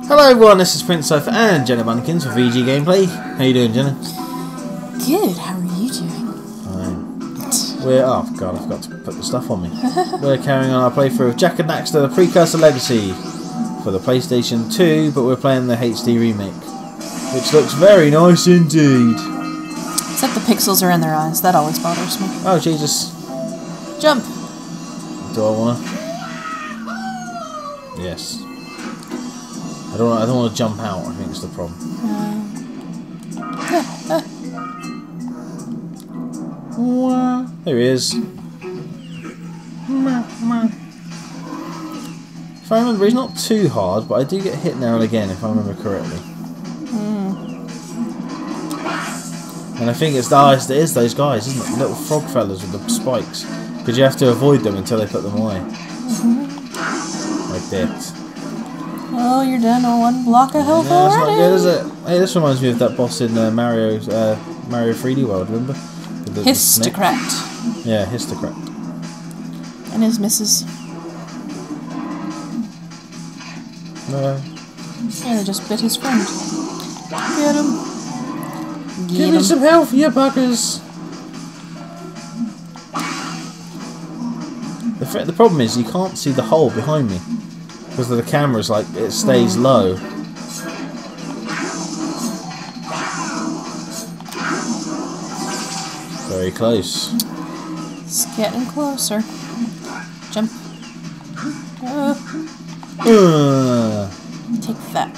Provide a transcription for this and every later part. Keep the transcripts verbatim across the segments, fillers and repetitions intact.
Hello everyone, this is Princescyther and jennabunnykins for VGgameplay. How you doing, Jenna? Good, how are you doing? Fine. We're... oh god, I forgot to put the stuff on me. We're carrying on our playthrough of Jak and Daxter, the Precursor Legacy for the PlayStation two, but we're playing the H D remake, which looks very nice indeed. Except the pixels are in their eyes, that always bothers me. Oh Jesus. Jump! Do I wanna? Yes. I don't. I don't want to jump out. I think it's the problem. Uh, there he is. If I remember, he's not too hard, but I do get hit now and again if I remember correctly. Mm. And I think it's, oh, it's, it is those guys, isn't it? Little frog fellas with the spikes. Because you have to avoid them until they put them away. Mm-hmm. Like that. Oh, you're down on one block of health yeah, already. That's not good, is it? Hey, this reminds me of that boss in uh, Mario, uh, Mario three D World. Remember? The, the Histocrat. Yeah, Histocrat. And his missus. No. Yeah, they just bit his friend. Get him. Get Give him. me some health, you buggers. The the problem is you can't see the hole behind me. Because the camera's like, it stays low. Very close. It's getting closer. Jump. Uh, Uh, take that.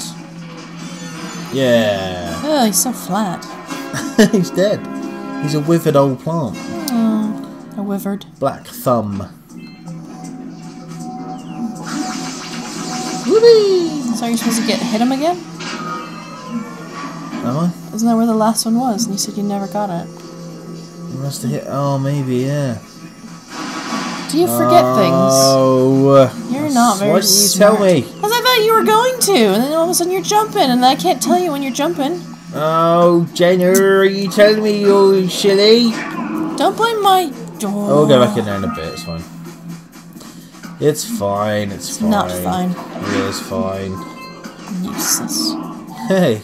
yeah. Oh, he's so flat. He's dead. He's a withered old plant. Oh, a withered. Black thumb. Whoopee! So you're supposed to get hit him again? Am I? Isn't that where the last one was? And you said you never got it. You must have hit. Oh, maybe, yeah. Do you forget oh, things? You're not very Why didn't you smart. tell me? Because I thought you were going to, and then all of a sudden you're jumping, and I can't tell you when you're jumping. Oh, Jenna, are you telling me you're silly? Don't blame my door. Oh, we'll go back in there in a bit, it's fine. It's fine, it's, It's fine. not fine. It is fine. Useless. Hey.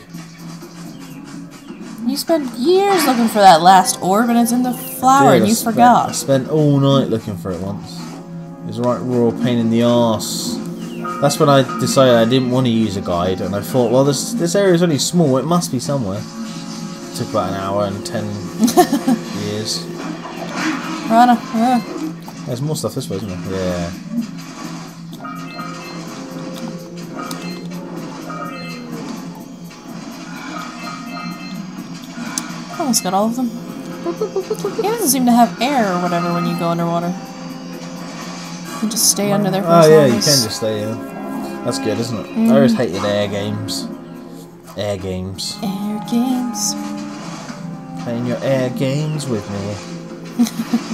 You spent years looking for that last orb, and it's in the flower, Dude, and you I spent, forgot. I spent all night looking for it once. It was a right raw pain in the arse. That's when I decided I didn't want to use a guide, and I thought, well, this this area is only small, it must be somewhere. It took about an hour and ten years. Rana, uh. There's more stuff this way, isn't there? Yeah. Almost got all of them. He doesn't seem to have air or whatever when you go underwater. You can just stay under there for Oh as yeah, long you as... can just stay in. That's good, isn't it? Mm. I always hated air games. Air games. Air games. Playing your air games with me.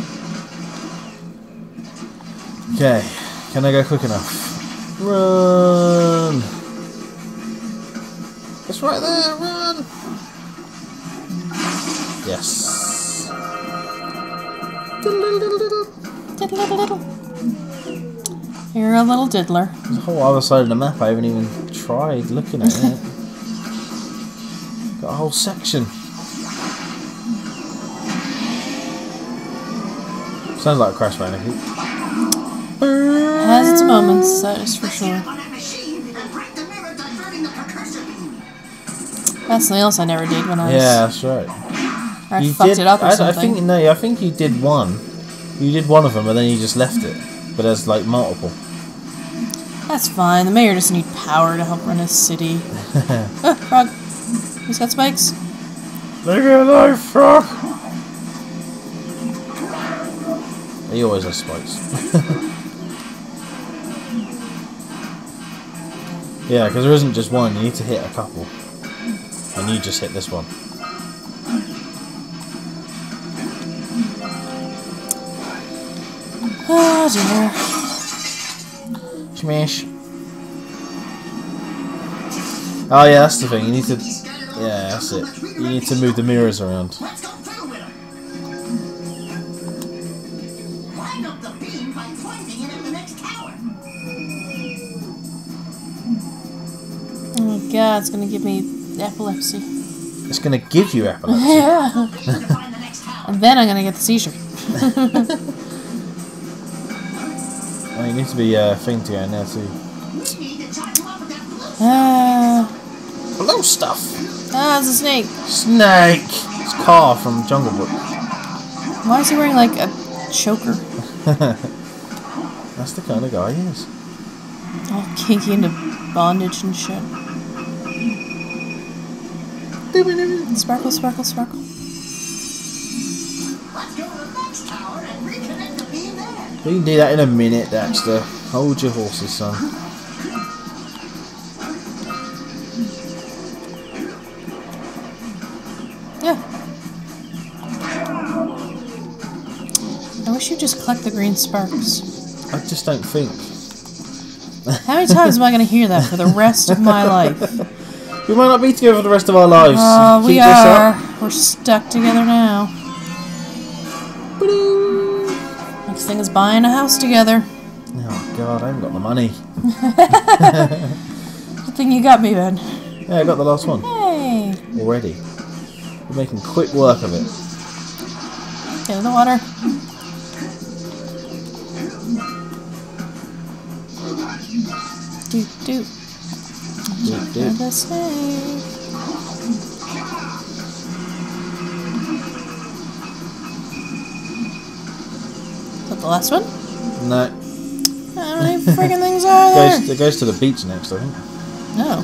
Okay, can I go quick enough? Run! It's right there, run! Yes. Diddle diddle diddle. Diddle diddle diddle. You're a little diddler. There's a whole other side of the map I haven't even tried looking at it. Got a whole section. Sounds like a Crash Bandicoot. Has its moments, that is for sure. That's something else I never did when I was... Yeah, that's right. Or I you fucked did, it up or I, something. I think no, I think you did one. You did one of them, and then you just left it. But there's like multiple. That's fine. The mayor doesn't need power to help run his city. Oh, frog. He's got spikes. Leave me alone, frog. He always has spikes. Yeah, because there isn't just one. You need to hit a couple, and you just hit this one. Oh dear. Smash. Oh yeah, that's the thing. You need to. Yeah, that's it. You need to move the mirrors around. god, it's gonna give me epilepsy. It's gonna give you epilepsy. Yeah. And then I'm gonna get the seizure. Oh, you need to be uh, thing to go in there too. Ah. Hello, stuff. Ah, it's a snake. Snake. It's Car from Jungle Book. Why is he wearing like a choker? That's the kind of guy he is. All kinky into bondage and shit. Sparkle, sparkle, sparkle. We can do that in a minute, Daxter. Hold your horses, son. Yeah. I wish you'd just collect the green sparks. I just don't think. How many times am I going to hear that for the rest of my life? We might not be together for the rest of our lives. Oh, Keep we this are. up. We're stuck together now. Next thing is buying a house together. Oh god, I haven't got the money. Good thing you got me, Ben. Yeah, I got the last one. Hey. Already. We're making quick work of it. Get in the water. Do do. Do, do. The snake. Is that the last one? No. How many freaking things are there? Goes, it goes to the beach next, I think. No.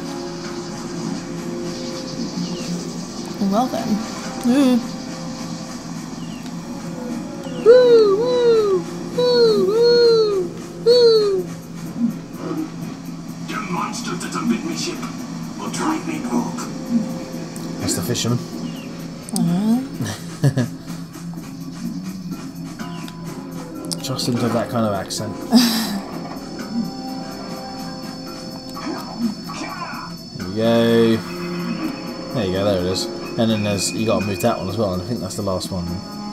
Well then. Ooh. Woo, woo, woo, woo, woo. The monster that unbit me ship will drive me broke. That's the fisherman. Uh-huh. Trust him to have that kind of accent. There we go. There you go, there it is. And then there's, you got to move that one as well, and I think that's the last one.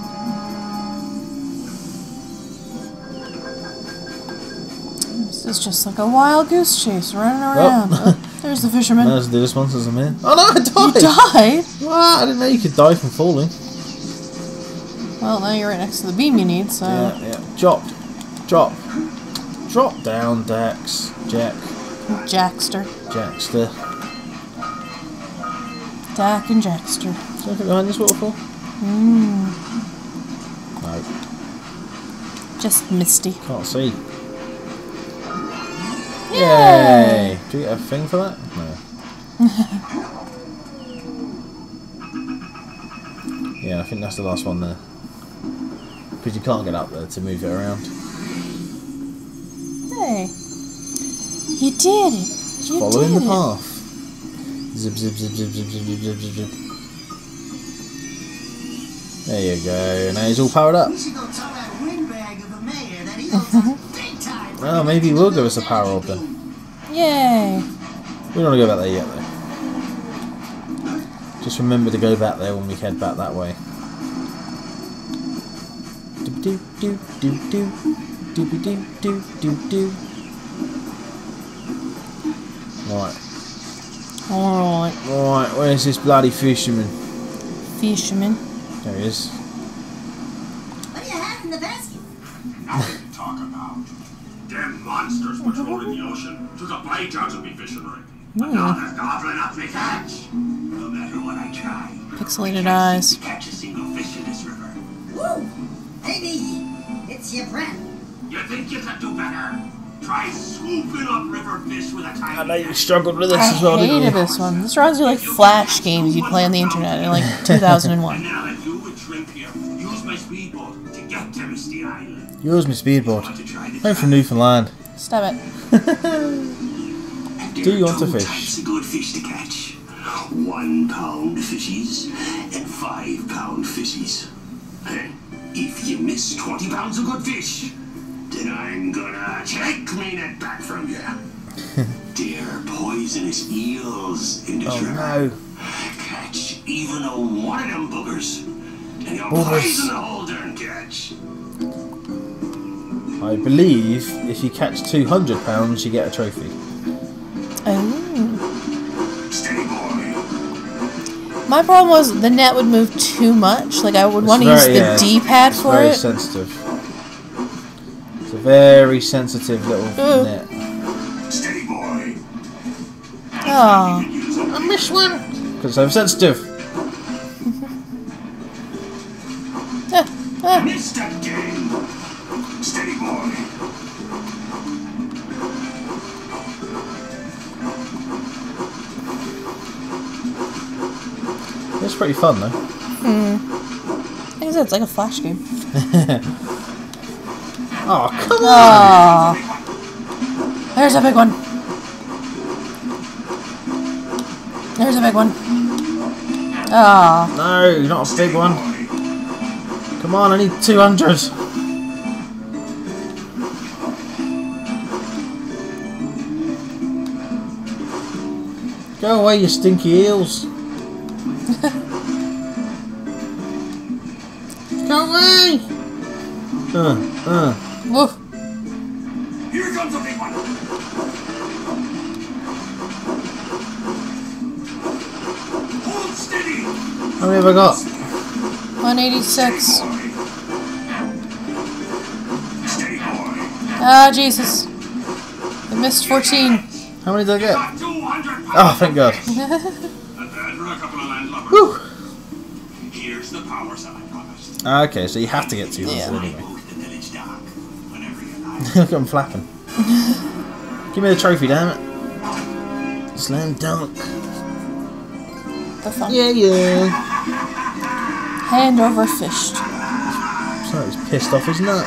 This is just like a wild goose chase running around. Oh. Oh, there's the fisherman. There's the sponsors I'm in. Oh no, I You died! died? What? I didn't know you could die from falling. Well, now you're right next to the beam you need, so... Yeah, yeah. Drop. Drop. Drop down, Dax. Jack. Jackster. Jackster. Jak and Daxter. Is there anything behind this waterfall? Mmm. No. Just misty. Can't see. Yay! Yay! Do you get a thing for that? No. Yeah, I think that's the last one there. Because you can't get up there to move it around. Hey. You did it. Just You following did the it. path. Zip, zip, zip, zip, zip, zip, zip, zip, zip. There you go. Now he's all powered up. You should go tell that windbag of a mayor that he owes us big time. Well, maybe he will give us a power orb then. Yay. We don't want to go back there yet though. Just remember to go back there when we head back that way. Do do do do do do do do do do. Right. Alright. Right, where's this bloody fisherman? Fisherman. There he is. What do you have in the basket? Nothing to talk about. Them monsters patrolling the ocean took a bite out of me fishery. But now they're gobbling up me catch. No matter what I try. Pixelated eyes. I can't catch a single fish in this river. Woo! Baby, it's your friend. You think you could do better? Try swooping up river fish with a tiny I know you net. struggled with this I as well, didn't hated you? this one. This reminds me of like Flash games you play on the internet in like two thousand And one. now that you and Shrimp here use my speedboat to get to Misty Island. Yours, my speedboard. Want to try the I'm from Newfoundland. Stop it. Do you want to two fish? types of good fish to catch. One pound fishies and five pound fishies. And if you miss twenty pounds of good fish, then I'm gonna take me net back from you. Dear poisonous eels in this Oh river. no. Catch even a one of them boogers, and you'll Boogers. poison the whole darn catch. I believe if you catch two hundred pounds, you get a trophy. Oh. My problem was the net would move too much. Like I would It's want to use very- the yeah, D-pad It's for very it. sensitive. It's a very sensitive little Ooh. net. Steady, boy. Oh, I missed one! Because I'm sensitive. ah, ah. Missed again. Steady, boy. It's pretty fun though. Like I said, it's like a flash game. Oh, come on! Oh, there's a big one. There's a big one. Oh, No, not a big one. Come on, I need two hundred. Go away, you stinky eels. Go away! Uh, uh. woof. Here comes a big one. Hold steady. How many have I got? one eighty-six. Steady, boy. Ah, Jesus. I missed fourteen. How many did I get? Got two hundred pounds. Oh, thank God. Not bad for a couple of landlubbers. Whew. Here's the power cell I promised. Okay, so you have to get two hundred Yeah. anyway. Both the village dark. Whenever you like. Look at him flapping. Give me the trophy, damn it. Slam dunk. The fun. Yeah, yeah. Hand over fist. So he's pissed off his nut.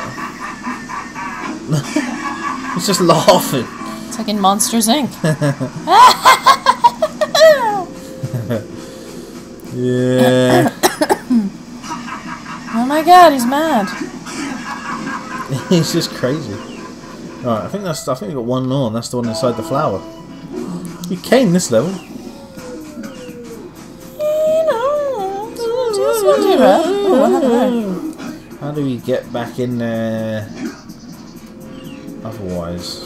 He's just laughing. It's like in Monsters Incorporated. Yeah. Oh my God, he's mad. He's just crazy. Alright, I think that's I think we got one more, and that's the one inside the flower. You came this level. Oh, what happened there? How do we get back in there? Otherwise.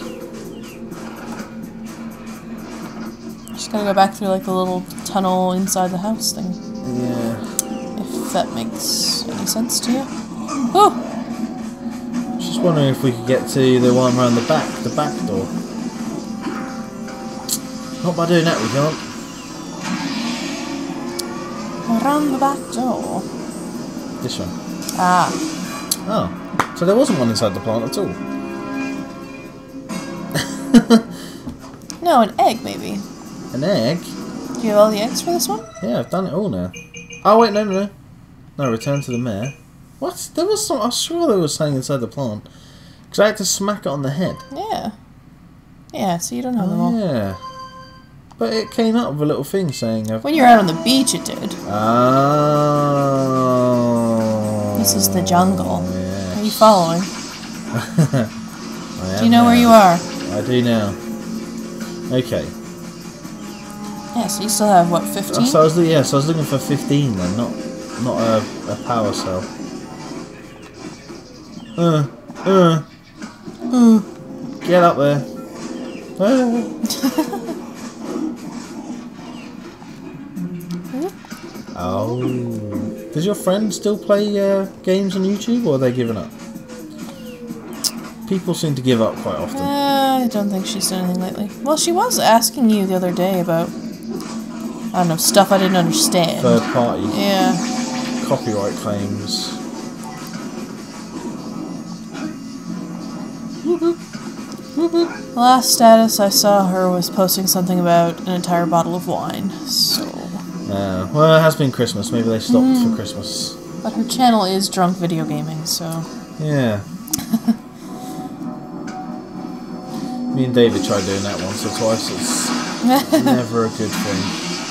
Just gotta go back through like the little tunnel inside the house thing. Yeah. If that makes any sense to you. Oh! Just wondering if we could get to the one around the back, the back door. Not by doing that, we can't. Around the back door. This one. Ah. Oh. So there wasn't one inside the plant at all. No, an egg maybe. An egg? Do you have all the eggs for this one? Yeah, I've done it all now. Oh wait, no, no, no. No, return to the mayor. What? There was some. I was sure there was something inside the plant. Because I had to smack it on the head. Yeah. Yeah, so you don't have them all. Oh, yeah. But it came up with a little thing saying. I've... When you were out on the beach, it did. Oh. This is the jungle. Yes. Are you following? I Do you know am where now. you are? I do now. Okay. Yeah, so you still have, what, fifteen? So I was, yeah, so I was looking for fifteen then, not not a, a power cell. Uh, uh, uh, get up there. Uh. Oh. Does your friend still play uh, games on YouTube, or are they giving up? People seem to give up quite often. Uh, I don't think she's done anything lately. Well, she was asking you the other day about, I don't know, stuff I didn't understand. Third party. Yeah. Copyright claims. Last status I saw her was posting something about an entire bottle of wine, so... Uh, well, it has been Christmas. Maybe they stopped Mm. for Christmas. But her channel is drunk video gaming, so... Yeah. Me and David tried doing that once or twice. It's never a good thing.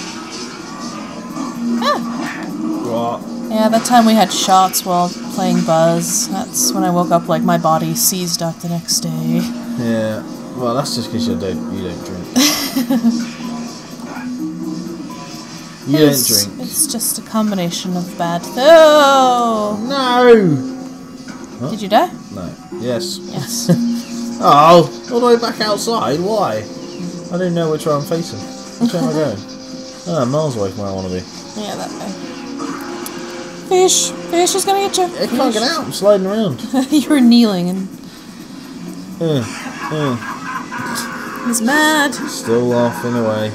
What? Yeah, that time we had shots while playing Buzz. That's when I woke up like my body seized up the next day. Yeah. Well, that's just because you don't you don't drink. You it's, don't drink. It's just a combination of bad... Oh! No. Huh? Did you die? No. Yes. Yes. Oh, all the way back outside. Why? I don't know which way I'm facing. Which way am I going? Oh, miles away from where I want to be. Yeah, that way. Fish! Fish is gonna get you! It can't get out, I'm sliding around. You were kneeling and... Uh, uh. He's mad! Still laughing away.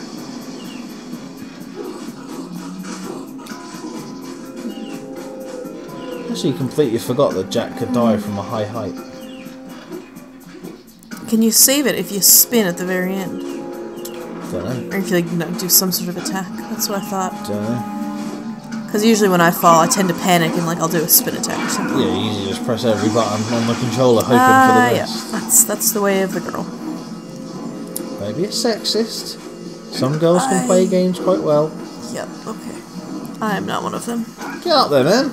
Actually, completely forgot that Jak could die from a high height. Can you save it if you spin at the very end? Don't know. Or if you like no, do some sort of attack? That's what I thought. Don't know. Because usually when I fall, I tend to panic and like I'll do a spin attack or something. Yeah, you usually just press every button on the controller, hoping Ah, for the yeah. best. That's that's the way of the girl. Maybe it's sexist. Some girls can I- play games quite well. Yep. Okay. I am not one of them. Get up there, man.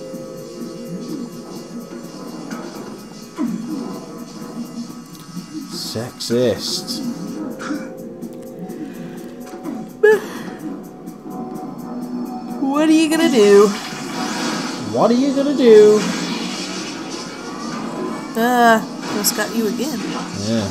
Sexist. What are you gonna do? What are you gonna do? Uh, almost got you again. Yeah.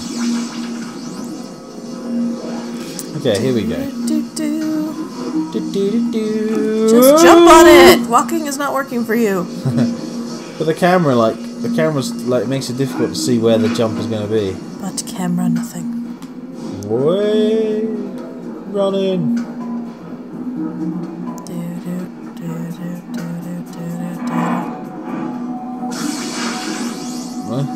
Okay, here we go. Do, do. Do, do, do, do. Just jump on it. Walking is not working for you. But the camera, like, the camera's like makes it difficult to see where the jump is going to be. But camera, nothing. Way running. Do, do, do, do, do, do, do, do. What?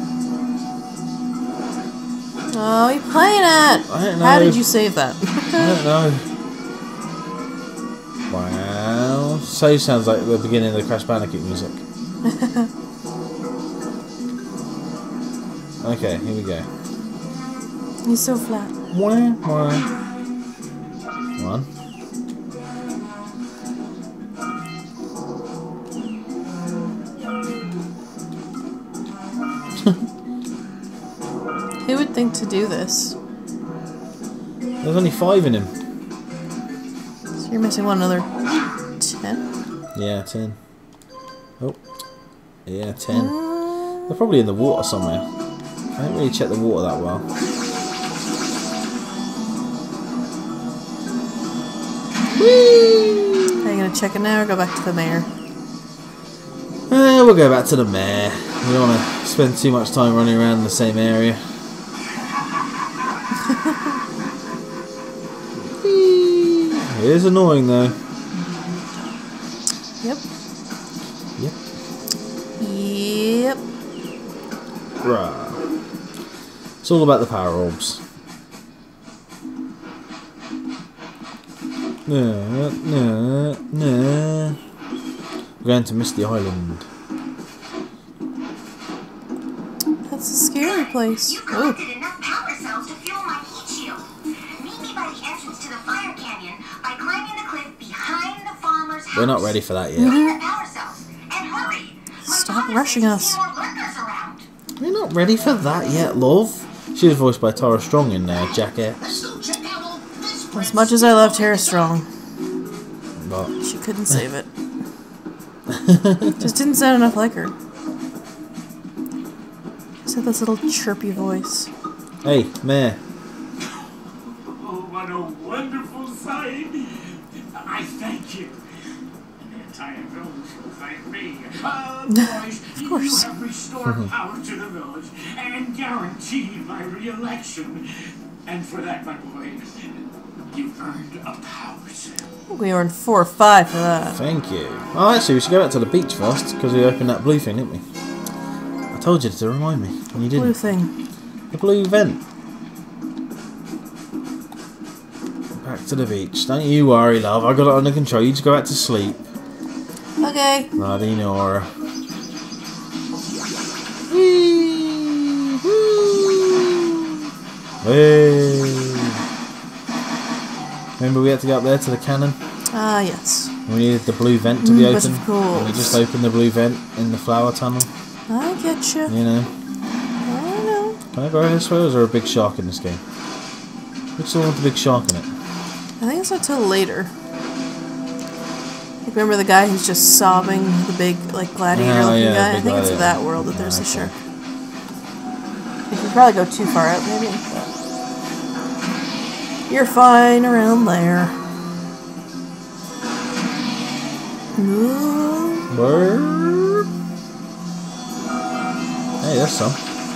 Oh, you playing it? I don't know. How did you save that? I don't know. Wow. So sounds like the beginning of the Crash Bandicoot music. Okay, here we go. He's so flat. Wah, wah. One. Who would think to do this? There's only five in him. So you're missing one another ten? Yeah, ten. Oh. Yeah, ten. They're probably in the water somewhere. I haven't really checked the water that well. Whee! Are you gonna check it now or go back to the mayor? Eh, we'll go back to the mayor. We don't want to spend too much time running around in the same area. It is annoying though. Yep. Yep. Yep. Rah. It's all about the power orbs. Nah, nah, nah. We're going to Misty Island. That's a scary place. Ooh. Collected enough power cells to fuel my heat shield. Meet me by the entrance to the fire canyon by climbing the cliff behind the farmer's house. We're not ready for that yet. Find the power cells and hurry. My Stop father rushing says us. there are more lurkers around. We're not ready for that yet, love. She was voiced by Tara Strong in uh, Jak Let's go check out all this. As much as I love Tara Strong, But she couldn't save it. Just didn't sound enough like her. Just had this little chirpy voice. hey, Mayor. Oh, what a wonderful sight! I thank you. And the entire village will thank me. Uh, boys, Of course. you have restored power to the village and guaranteed my re-election. And for that, my boy, you've earned a power cell. We earned four or five for that. Thank you. Oh, actually, we should go back to the beach first because we opened that blue thing, didn't we? I told you to remind me, and you didn't. Blue thing. The blue vent. Back to the beach. Don't you worry, love. I got it under control. You just go back to sleep. Okay. Bloody Nora. Hey. Remember we had to go up there to the cannon? Ah, yes. We needed the blue vent to be Mm, but open. of course. And we just opened the blue vent in the flower tunnel. I get you. You know. I know. Can I go this way or is there a big shark in this game? Which one with the big shark in it? I think it's until later. Like, remember the guy who's just sobbing, the big, like, gladiator-looking Oh, yeah, guy? I big think it's gladiator. that world that there's Yeah, a okay. shark. You could probably go too far out, maybe. You're fine around there. Ooh. Word. Hey, there's some.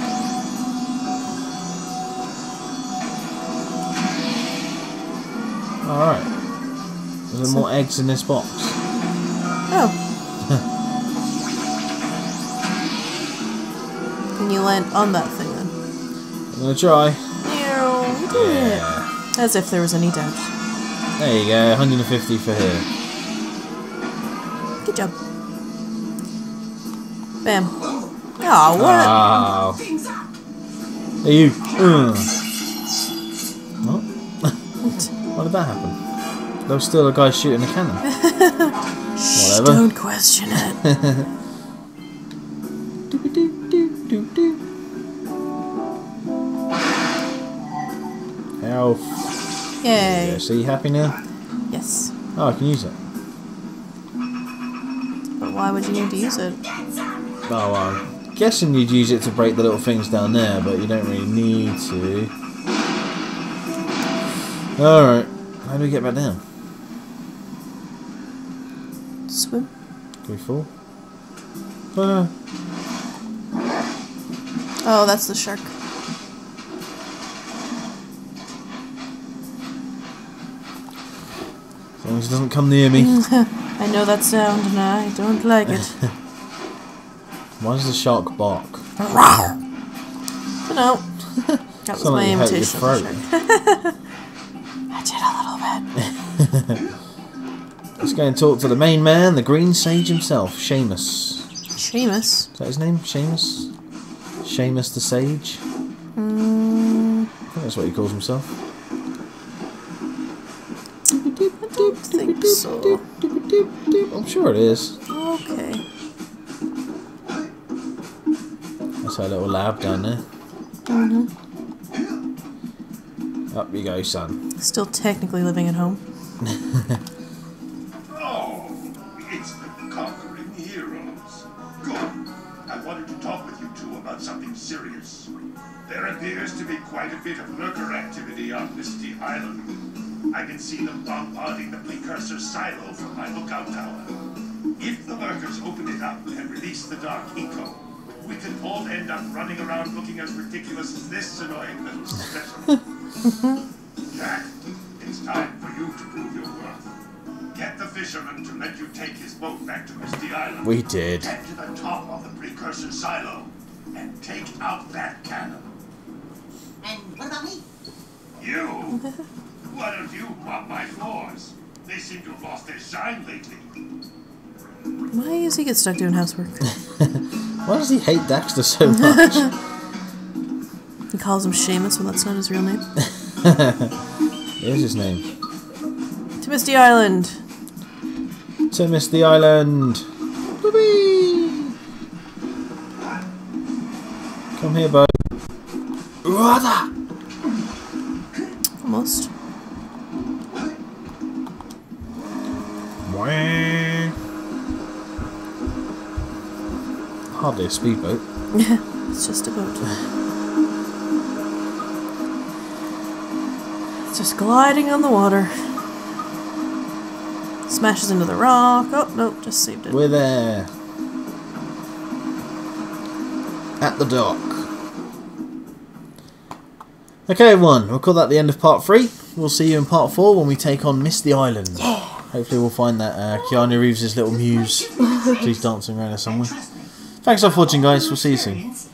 Alright. There's So- more eggs in this box. Oh. Can you land on that thing then? I'm gonna try. Ew, you did it. Yeah. As if there was any doubt. There you go, one hundred fifty for here. Good job. Bam. Aw, what? Oh. Hey, you. Uh. What? Why did that happen? There was still a guy shooting a cannon. Shh, Whatever. don't question it. Doo-ba-doo-doo-doo-doo. Health. Yay. Yeah, so you happy now? Yes. Oh, I can use it. But why would you need to use it? Oh, well, I'm guessing you'd use it to break the little things down there, but you don't really need to. Alright, how do we get back down? Swim? Can we fall? Ah. Oh, that's the shark. As long as it doesn't come near me. I know that sound and I don't like it. Why does the shark bark? Don't know. That was Sound my like you hurt your imitation of the throat. shark. I did a little bit. Let's go and talk to the main man, the green sage himself, Seamus. Seamus? Is that his name? Seamus? Seamus the Sage? Mm, I think that's what he calls himself. I don't think so. I'm sure it is. Okay. That's our little lab down there. Mm-hmm. Up you go, son. Still technically living at home. Oh, it's the conquering heroes. Good. I wanted to talk with you two about something serious. There appears to be quite a bit of lurker activity on Misty Island. I can see them bombarding the precursor silo from my lookout tower. If the lurkers open it up and release the dark eco, we could all end up running around looking as ridiculous as this annoying little specimen. Jack, it's time for you to prove your worth. Get the fisherman to let you take his boat back to Misty Island. We did. Head to the top of the precursor silo and take out that cannon. And what about me? You? Why don't you mop my floors? They seem to have lost their shine lately. Why does he get stuck doing housework? Why does he hate Daxter so much? He calls him Seamus when that's not his real name. Here's his name. To Misty Island! To Misty Island! Whoopee! Come here, bud. Rada! Almost. Hardly a speedboat. It's just a boat. It's just gliding on the water. Smashes into the rock. Oh, no, just saved it. We're there. At the dock. Okay, everyone, we'll call that the end of part three. We'll see you in part four when we take on Misty Island. Yeah. Hopefully we'll find that uh, Keanu Reeves' little muse. She's dancing around there somewhere. Thanks for watching, guys. We'll see you soon.